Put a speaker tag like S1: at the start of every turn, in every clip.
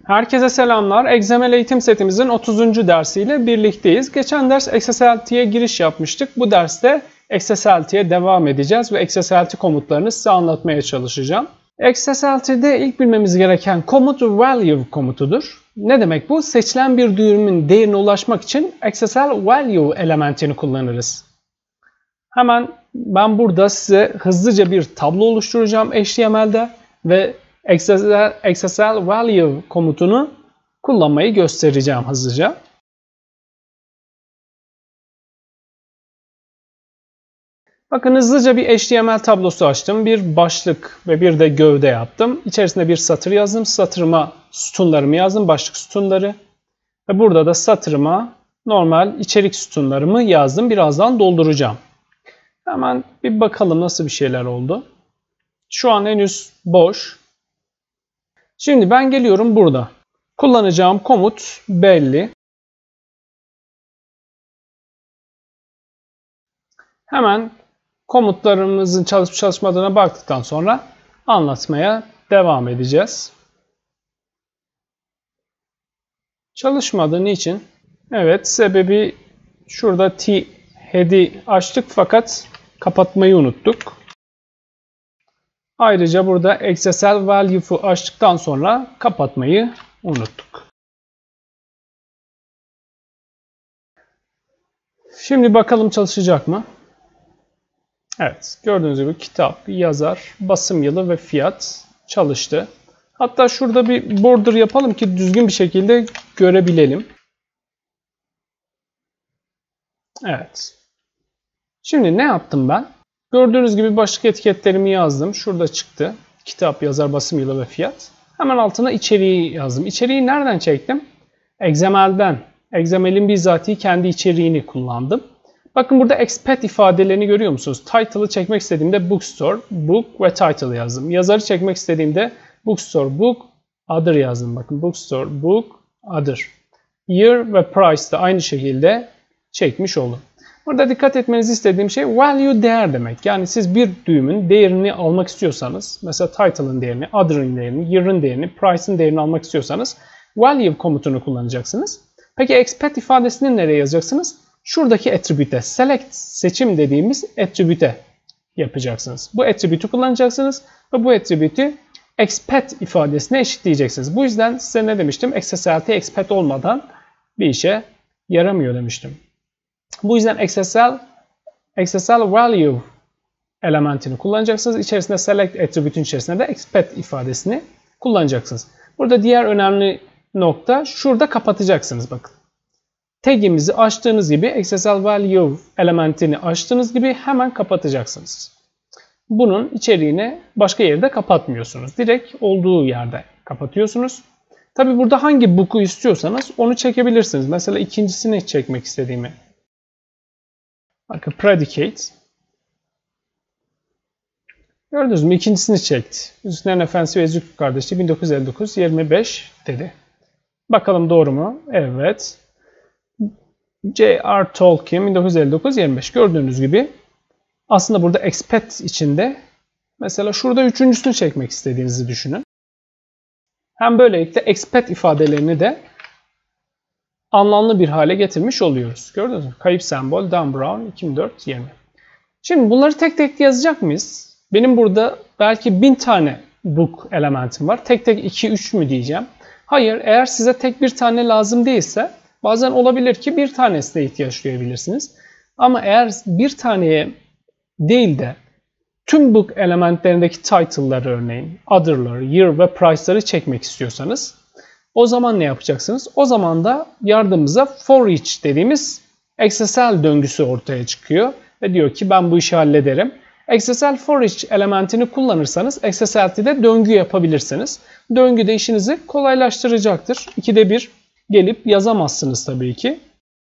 S1: Herkese selamlar. XML eğitim setimizin 30. dersiyle birlikteyiz. Geçen ders XSLT'ye giriş yapmıştık. Bu derste XSLT'ye devam edeceğiz ve XSLT komutlarını size anlatmaya çalışacağım. XSLT'de ilk bilmemiz gereken komut value komutudur. Ne demek bu? Seçilen bir düğümün değerine ulaşmak için XSL value elementini kullanırız. Hemen ben burada size hızlıca bir tablo oluşturacağım HTML'de ve XSL value komutunu kullanmayı göstereceğim hızlıca. Bakın hızlıca bir HTML tablosu açtım. Bir başlık ve bir de gövde yaptım. İçerisinde bir satır yazdım. Satırıma sütunlarımı yazdım. Başlık sütunları. Ve burada da satırıma normal içerik sütunlarımı yazdım. Birazdan dolduracağım. Hemen bir bakalım nasıl bir şeyler oldu. Şu an henüz boş. Şimdi ben geliyorum burada. Kullanacağım komut belli. Hemen komutlarımızın çalışıp çalışmadığına baktıktan sonra anlatmaya devam edeceğiz. Çalışmadığı niçin? Evet, sebebi şurada head'i açtık fakat kapatmayı unuttuk. Ayrıca burada XSL value'u açtıktan sonra kapatmayı unuttuk. Şimdi bakalım çalışacak mı? Evet, gördüğünüz gibi kitap, yazar, basım yılı ve fiyat çalıştı. Hatta şurada bir border yapalım ki düzgün bir şekilde görebilelim. Evet. Şimdi ne yaptım ben? Gördüğünüz gibi başlık etiketlerimi yazdım. Şurada çıktı. Kitap, yazar, basım yılı ve fiyat. Hemen altına içeriği yazdım. İçeriği nereden çektim? XML'den. XML'in bizatihi kendi içeriğini kullandım. Bakın burada expat ifadelerini görüyor musunuz? Title'ı çekmek istediğimde bookstore, book ve title yazdım. Yazarı çekmek istediğimde bookstore, book, other yazdım. Bakın bookstore, book, other. Year ve price de aynı şekilde çekmiş oldum. Burada dikkat etmenizi istediğim şey value değer demek. Yani siz bir düğümün değerini almak istiyorsanız, mesela title'ın değerini, other'ın değerini, year'ın değerini, price'ın değerini almak istiyorsanız value komutunu kullanacaksınız. Peki expat ifadesini nereye yazacaksınız? Şuradaki attribute'e, select seçim dediğimiz attribute'e yapacaksınız. Bu attribute'ü kullanacaksınız ve bu attribute'ü expat ifadesine eşitleyeceksiniz. Bu yüzden size ne demiştim? XSLT expat olmadan bir işe yaramıyor demiştim. Bu yüzden XSL value elementini kullanacaksınız. İçerisinde select attribute'ün içerisinde de expat ifadesini kullanacaksınız. Burada diğer önemli nokta şurada kapatacaksınız bakın. Tag'imizi açtığınız gibi XSL value elementini açtığınız gibi hemen kapatacaksınız. Bunun içeriğini başka yerde kapatmıyorsunuz. Direkt olduğu yerde kapatıyorsunuz. Tabi burada hangi book'u istiyorsanız onu çekebilirsiniz. Mesela ikincisini çekmek istediğimi. Bakın predicate. Gördünüz mü? İkincisini çekti. Hüsnü Efendi ve Ezgi kardeşi 1959 25 dedi. Bakalım doğru mu? Evet. J.R. Tolkien 1959 25. Gördüğünüz gibi aslında burada expat içinde mesela şurada üçüncüsünü çekmek istediğinizi düşünün. Hem böylelikle expat ifadelerini de anlamlı bir hale getirmiş oluyoruz. Gördünüz mü? Kayıp sembol, Dan Brown, 2004, 20. Şimdi bunları tek tek yazacak mıyız? Benim burada belki 1000 tane book elementim var. Tek tek 2-3 mü diyeceğim? Hayır, eğer size tek bir tane lazım değilse bazen olabilir ki bir tanesine ihtiyaç duyabilirsiniz. Ama eğer bir taneye değil de tüm book elementlerindeki title'ları örneğin, other'ları, year ve price'ları çekmek istiyorsanız o zaman ne yapacaksınız? O zaman da yardımımıza for each dediğimiz XSL döngüsü ortaya çıkıyor. Ve diyor ki ben bu işi hallederim. XSL for each elementini kullanırsanız XSLT'de döngü yapabilirsiniz. Döngü de işinizi kolaylaştıracaktır. 2'de 1 gelip yazamazsınız tabii ki.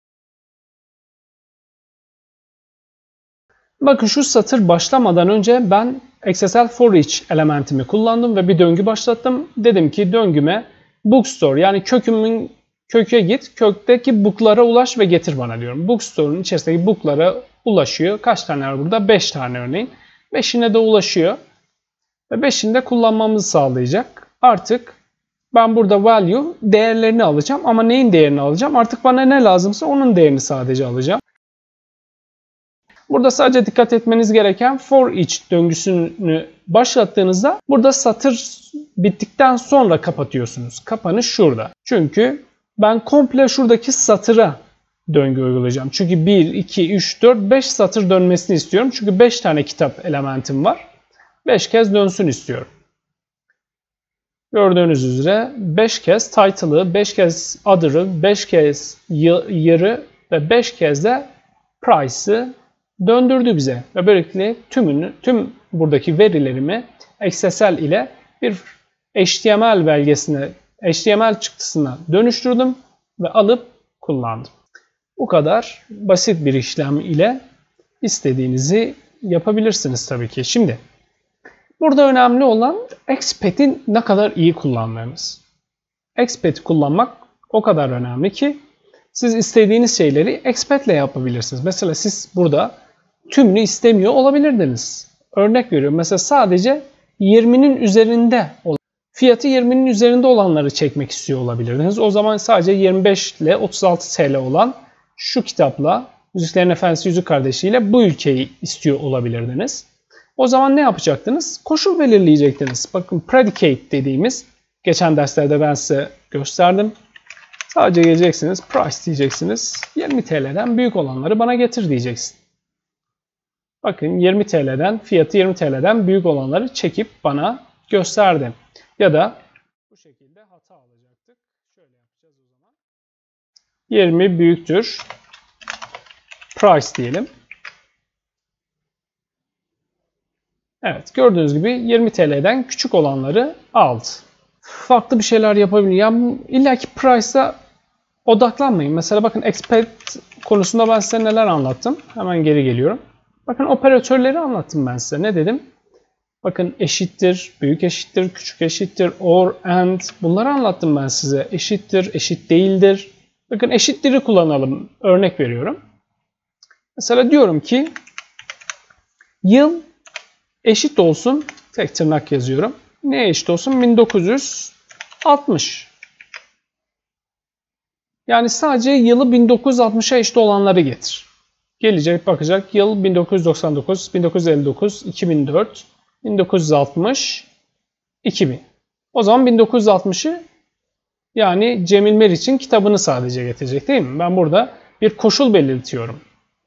S1: Bakın şu satır başlamadan önce ben XSL for each elementimi kullandım ve bir döngü başlattım. Dedim ki döngüme bookstore yani köke git, kökteki book'lara ulaş ve getir bana diyorum. Bookstore'un içerisindeki book'lara ulaşıyor. Kaç tane var burada? 5 tane örneğin. 5'ine de ulaşıyor. Ve 5'ini de kullanmamızı sağlayacak. Artık Ben burada value değerlerini alacağım ama neyin değerini alacağım? Artık bana ne lazımsa onun değerini sadece alacağım. Burada sadece dikkat etmeniz gereken for each döngüsünü başlattığınızda burada satır bittikten sonra kapatıyorsunuz. Kapanış şurada. Çünkü ben komple şuradaki satıra döngü uygulayacağım. Çünkü 1, 2, 3, 4, 5 satır dönmesini istiyorum. Çünkü 5 tane kitap elementim var. 5 kez dönsün istiyorum. Gördüğünüz üzere 5 kez title'ı, 5 kez other'ı, 5 kez year'ı ve 5 kez de price'ı döndürdü bize. Ve böylelikle tüm buradaki verilerimi XSL ile bir HTML belgesine, HTML çıktısına dönüştürdüm ve alıp kullandım. Bu kadar basit bir işlem ile istediğinizi yapabilirsiniz tabii ki. Şimdi burada önemli olan Xpath'i ne kadar iyi kullandığınız. Xpath'i kullanmak o kadar önemli ki siz istediğiniz şeyleri Xpath ile yapabilirsiniz. Mesela siz burada tümünü istemiyor olabilirdiniz. Örnek veriyorum. Mesela sadece 20'nin üzerinde olan, fiyatı 20'nin üzerinde olanları çekmek istiyor olabilirdiniz. O zaman sadece 25 ile 36 TL olan şu kitapla Yüzüklerin Efendisi Yüzük Kardeşi ile bu ülkeyi istiyor olabilirdiniz. O zaman ne yapacaktınız? Koşul belirleyecektiniz. Bakın predicate dediğimiz, geçen derslerde ben size gösterdim. Sadece geleceksiniz, price diyeceksiniz. 20 TL'den büyük olanları bana getir diyeceksin. Bakın 20 TL'den, fiyatı 20 TL'den büyük olanları çekip bana gösterdi. Ya da bu şekilde hata alacaktık. Şöyle yapacağız o zaman. 20 büyüktür price diyelim. Evet, gördüğünüz gibi 20 TL'den küçük olanları aldı. Farklı bir şeyler yapabilir. Yani illaki price'a odaklanmayın. Mesela bakın Xpath konusunda ben size neler anlattım. Hemen geri geliyorum. Bakın operatörleri anlattım ben size. Ne dedim? Bakın eşittir, büyük eşittir, küçük eşittir, or, and. Bunları anlattım ben size. Eşittir, eşit değildir. Bakın eşittir'i kullanalım. Örnek veriyorum. Mesela diyorum ki yıl eşit olsun. Tek tırnak yazıyorum. Neye eşit olsun? 1960. Yani sadece yılı 1960'a eşit olanları getir. Gelecek bakacak. Yıl 1999, 1959, 2004, 1960, 2000. O zaman 1960'ı yani Cemil Meriç'in kitabını sadece getirecek değil mi? Ben burada bir koşul belirtiyorum.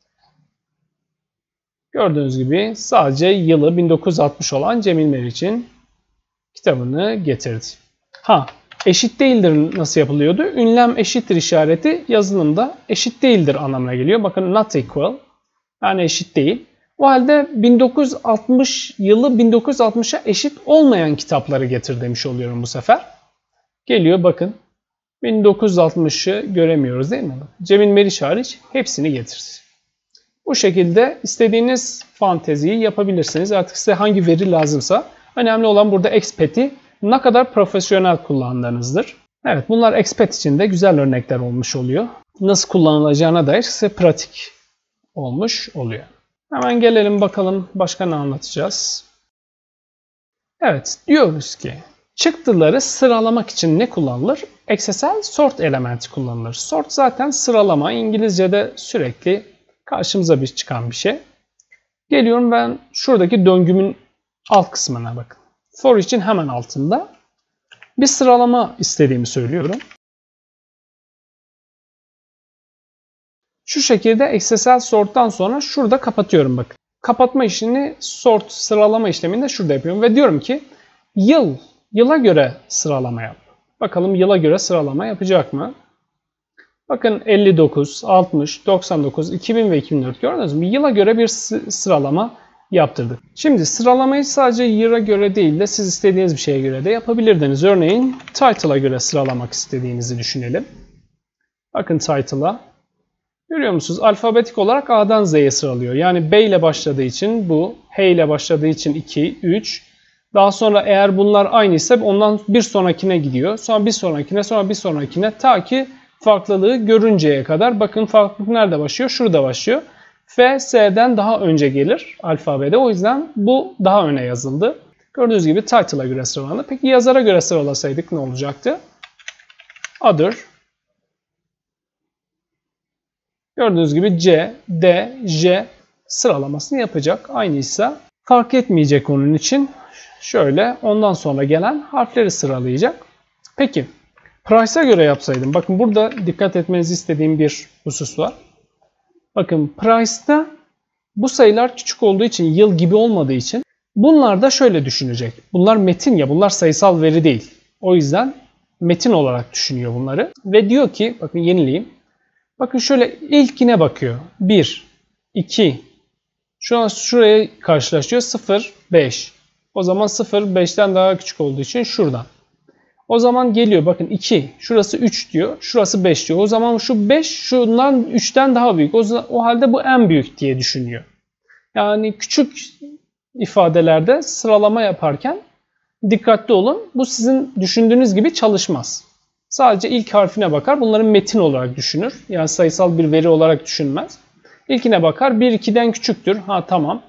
S1: Gördüğünüz gibi sadece yılı 1960 olan Cemil Meriç'in kitabını getirdi. Eşit değildir nasıl yapılıyordu? Ünlem eşittir işareti yazılımda eşit değildir anlamına geliyor. Bakın not equal. Yani eşit değil. O halde 1960 yılı 1960'a eşit olmayan kitapları getir demiş oluyorum bu sefer. Geliyor bakın. 1960'ı göremiyoruz değil mi? Cemil Meriç hariç hepsini getirdi. Bu şekilde istediğiniz fanteziyi yapabilirsiniz. Artık size hangi veri lazımsa. Önemli olan burada Xpath'i ne kadar profesyonel kullandığınızdır. Evet, bunlar Xpath için de güzel örnekler olmuş oluyor. Nasıl kullanılacağına dair size pratik olmuş oluyor. Hemen gelelim bakalım başka ne anlatacağız. Evet, diyoruz ki çıktıları sıralamak için ne kullanılır? XSL sort elementi kullanılır. Sort zaten sıralama. İngilizce'de sürekli karşımıza çıkan bir şey. Geliyorum ben şuradaki döngümün alt kısmına bakın. For için hemen altında bir sıralama istediğimi söylüyorum. Şu şekilde XSL sort'tan sonra şurada kapatıyorum bakın. Kapatma işini sort sıralama işleminde şurada yapıyorum ve diyorum ki yıla göre sıralama yap. Bakalım yıla göre sıralama yapacak mı? Bakın 59, 60, 99, 2000 ve 2004 gördünüz mü? Yıla göre bir sıralama yaptırdık. Şimdi sıralamayı sadece year'a göre değil de siz istediğiniz bir şeye göre de yapabilirdiniz. Örneğin title'a göre sıralamak istediğinizi düşünelim. Bakın title'a. Görüyor musunuz? Alfabetik olarak A'dan Z'ye sıralıyor. Yani B ile başladığı için bu, H ile başladığı için 2, 3. Daha sonra eğer bunlar aynıysa ondan bir sonrakine gidiyor. Sonra bir sonrakine, sonra bir sonrakine ta ki farklılığı görünceye kadar. Bakın farklılık nerede başlıyor? Şurada başlıyor. F, S'den daha önce gelir alfabede. O yüzden bu daha öne yazıldı. Gördüğünüz gibi title'a göre sıralandı. Peki yazara göre sıralasaydık ne olacaktı? Other. Gördüğünüz gibi C, D, J sıralamasını yapacak. Aynıysa fark etmeyecek onun için. Şöyle ondan sonra gelen harfleri sıralayacak. Peki price'a göre yapsaydım. Bakın burada dikkat etmenizi istediğim bir husus var. Bakın price'ta bu sayılar küçük olduğu için, yıl gibi olmadığı için bunlar da şöyle düşünecek. Bunlar metin ya, bunlar sayısal veri değil. O yüzden metin olarak düşünüyor bunları. Ve diyor ki, bakın yenileyim. Bakın şöyle ilkine bakıyor. 1, 2, şu an şuraya karşılaşıyor. 0, 5. O zaman 0, 5'ten daha küçük olduğu için şuradan. O zaman geliyor bakın 2, şurası 3 diyor, şurası 5 diyor. O zaman şu 5 şundan 3'ten daha büyük. O halde bu en büyük diye düşünüyor. Yani küçük ifadelerde sıralama yaparken dikkatli olun. Bu sizin düşündüğünüz gibi çalışmaz. Sadece ilk harfine bakar. Bunların metin olarak düşünür. Yani sayısal bir veri olarak düşünmez. İlkine bakar. 1 2'den küçüktür. Ha tamam.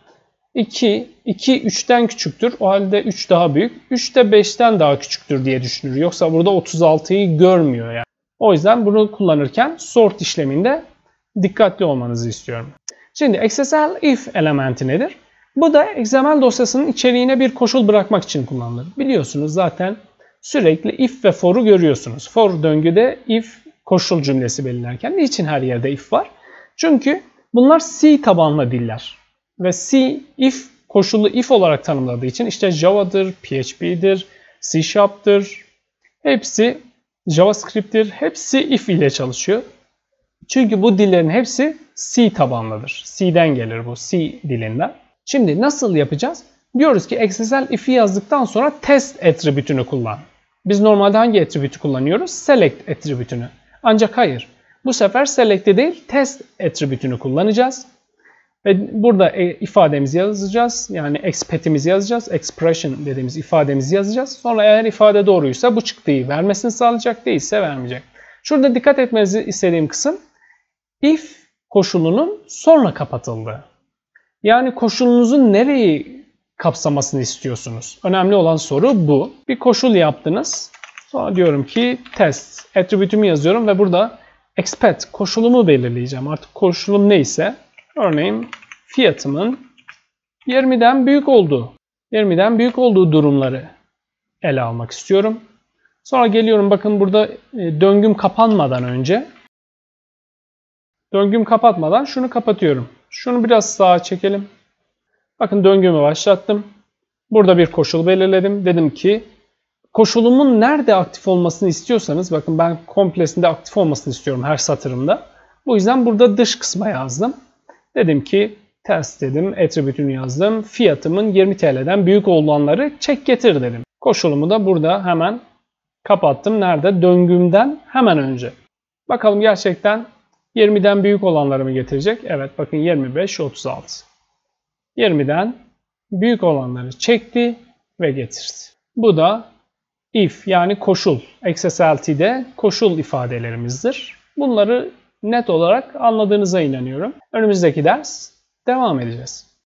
S1: 2 3'ten küçüktür. O halde 3 daha büyük. 3 de 5'ten daha küçüktür diye düşünür. Yoksa burada 36'yı görmüyor yani. O yüzden bunu kullanırken sort işleminde dikkatli olmanızı istiyorum. Şimdi XSL if elementi nedir? Bu da XML dosyasının içeriğine bir koşul bırakmak için kullanılır. Biliyorsunuz zaten sürekli if ve for'u görüyorsunuz. For döngüde if koşul cümlesi belirlerken niçin her yerde if var? Çünkü bunlar C tabanlı diller. Ve C if koşulu if olarak tanımladığı için işte Java'dır, PHP'dir, C Sharp'tır. Hepsi JavaScript'tir. Hepsi if ile çalışıyor. Çünkü bu dillerin hepsi C tabanlıdır. C'den gelir bu, C dilinden. Şimdi nasıl yapacağız? Diyoruz ki XSL if'i yazdıktan sonra test attribütünü kullan. Biz normalde hangi attribütü kullanıyoruz? Select attribütünü. Ancak hayır. Bu sefer select'i değil test attribütünü kullanacağız. Ve burada ifademizi yazacağız. Yani expet'imizi yazacağız. Expression dediğimiz ifademizi yazacağız. Sonra eğer ifade doğruysa bu çıktıyı vermesini sağlayacak, değilse vermeyecek. Şurada dikkat etmenizi istediğim kısım if koşulunun sonra kapatıldığı. Yani koşulunuzun nereyi kapsamasını istiyorsunuz? Önemli olan soru bu. Bir koşul yaptınız. Sonra diyorum ki test attribütümü yazıyorum ve burada expect koşulumu belirleyeceğim. Artık koşulum neyse, örneğin fiyatımın 20'den büyük olduğu durumları ele almak istiyorum. Sonra geliyorum, bakın burada döngüm kapanmadan önce, döngüm kapatmadan şunu kapatıyorum. Şunu biraz sağa çekelim. Bakın döngümü başlattım. Burada bir koşul belirledim. Dedim ki koşulumun nerede aktif olmasını istiyorsanız, bakın ben komplesinde aktif olmasını istiyorum her satırımda. Bu yüzden burada dış kısma yazdım. Dedim ki test dedim, attribütünü yazdım. Fiyatımın 20 TL'den büyük olanları çek getir dedim. Koşulumu da burada hemen kapattım. Nerede? Döngümden hemen önce. Bakalım gerçekten 20'den büyük olanları mı getirecek? Evet, bakın 25, 36. 20'den büyük olanları çekti ve getirdi. Bu da if yani koşul. XSLT'de koşul ifadelerimizdir. Bunları net olarak anladığınıza inanıyorum. Önümüzdeki ders devam edeceğiz.